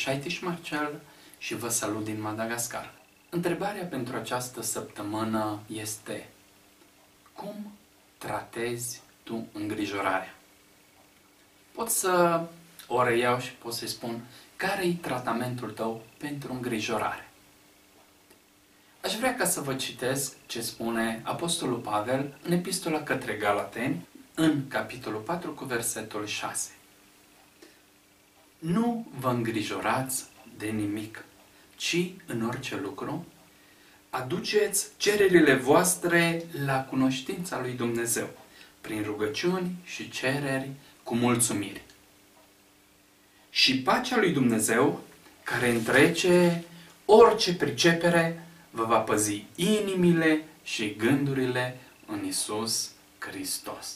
Șaitiș Marcel și vă salut din Madagascar. Întrebarea pentru această săptămână este: cum tratezi tu îngrijorarea? Pot să o reiau și pot să-i spun: care-i tratamentul tău pentru îngrijorare? Aș vrea ca să vă citesc ce spune Apostolul Pavel în Epistola către Galateni, în capitolul 4 cu versetul 6. Nu vă îngrijorați de nimic, ci în orice lucru aduceți cererile voastre la cunoștința lui Dumnezeu, prin rugăciuni și cereri cu mulțumiri. Și pacea lui Dumnezeu, care întrece orice pricepere, vă va păzi inimile și gândurile în Iisus Hristos.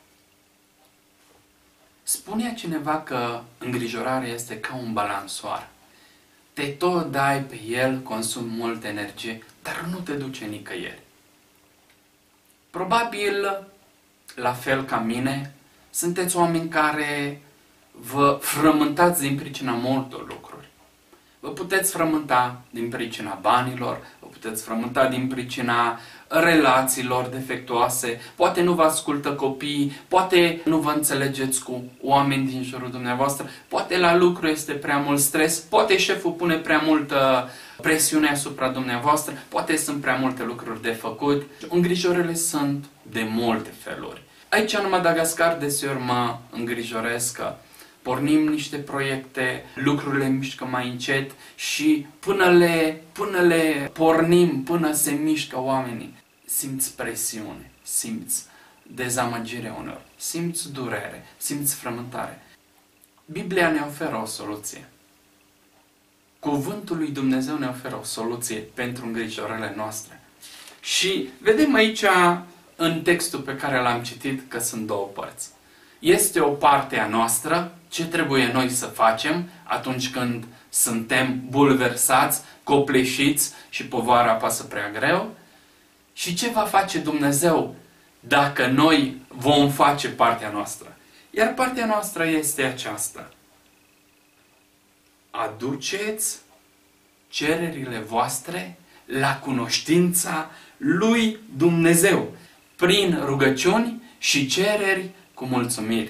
Spunea cineva că îngrijorarea este ca un balansoar. Te tot dai pe el, consumi multă energie, dar nu te duce nicăieri. Probabil, la fel ca mine, sunteți oameni care vă frământați din pricina multor lucruri. Vă puteți frământa din pricina banilor, vă puteți frământa din pricina relațiilor defectuoase, poate nu vă ascultă copiii, poate nu vă înțelegeți cu oameni din jurul dumneavoastră, poate la lucru este prea mult stres, poate șeful pune prea multă presiune asupra dumneavoastră, poate sunt prea multe lucruri de făcut. Îngrijorările sunt de multe feluri. Aici în Madagascar deseori mă îngrijorez că pornim niște proiecte, lucrurile mișcă mai încet și până le pornim, până se mișcă oamenii, simți presiune, simți dezamăgire uneori, simți durere, simți frământare. Biblia ne oferă o soluție. Cuvântul lui Dumnezeu ne oferă o soluție pentru îngrijorările noastre. Și vedem aici în textul pe care l-am citit că sunt două părți. Este o parte a noastră, ce trebuie noi să facem atunci când suntem bulversați, copleșiți și povara apasă prea greu, și ce va face Dumnezeu dacă noi vom face partea noastră. Iar partea noastră este aceasta: aduceți cererile voastre la cunoștința lui Dumnezeu, prin rugăciuni și cereri cu mulțumiri.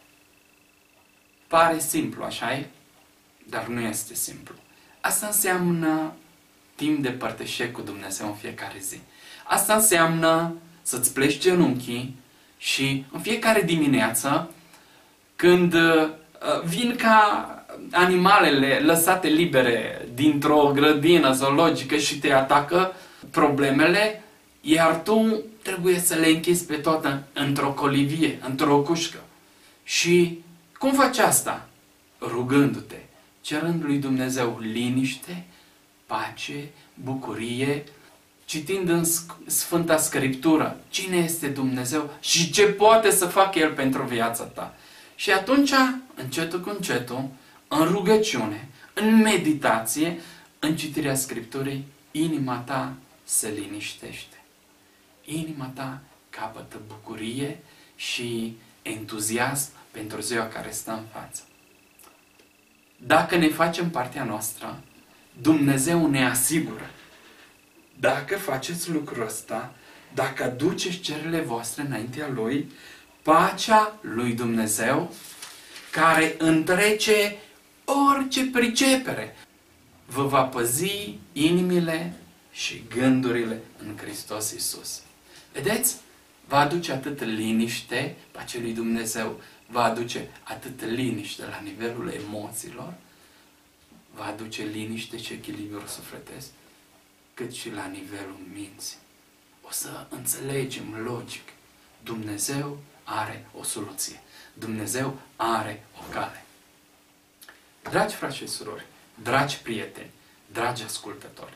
Pare simplu, așa-i? Dar nu este simplu. Asta înseamnă timp de părtășie cu Dumnezeu în fiecare zi. Asta înseamnă să-ți pleci genunchii și în fiecare dimineață, când vin ca animalele lăsate libere dintr-o grădină zoologică și te atacă problemele, iar tu trebuie să le închizi pe toate într-o colivie, într-o cușcă. Și cum faci asta? Rugându-te, cerând lui Dumnezeu liniște, pace, bucurie, citind în Sfânta Scriptură cine este Dumnezeu și ce poate să facă El pentru viața ta. Și atunci, încetul cu încetul, în rugăciune, în meditație, în citirea Scripturii, inima ta se liniștește. Inima ta capătă bucurie și entuziasm pentru ziua care stă în față. Dacă ne facem partea noastră, Dumnezeu ne asigură. Dacă faceți lucrul ăsta, dacă aduceți cererile voastre înaintea Lui, pacea lui Dumnezeu, care întrece orice pricepere, vă va păzi inimile și gândurile în Hristos Iisus. Vedeți? Va aduce atât liniște, pacea lui Dumnezeu va aduce atât liniște la nivelul emoțiilor, va aduce liniște și echilibru sufletesc, cât și la nivelul minții. O să înțelegem logic. Dumnezeu are o soluție. Dumnezeu are o cale. Dragi frați și surori, dragi prieteni, dragi ascultători,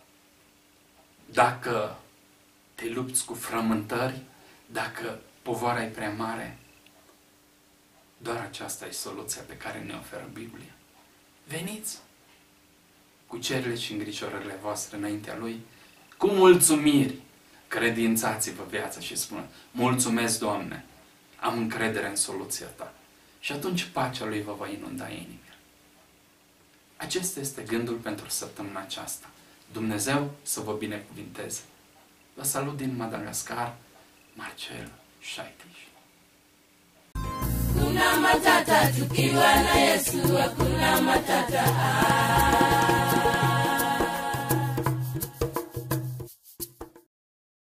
dacă te lupți cu frământări, dacă povara e prea mare, doar aceasta e soluția pe care ne oferă Biblia. Veniți cu cererile și îngrijorările voastre înaintea Lui, cu mulțumiri, credințați-vă viața și spună: mulțumesc, Doamne, am încredere în soluția Ta. Și atunci pacea Lui vă va inunda inima. Acesta este gândul pentru săptămâna aceasta. Dumnezeu să vă binecuvinteze. Vă salut din Madagascar, Marcel Shaitish. Kuna matata tukiwa na Yesu, hakuna matata.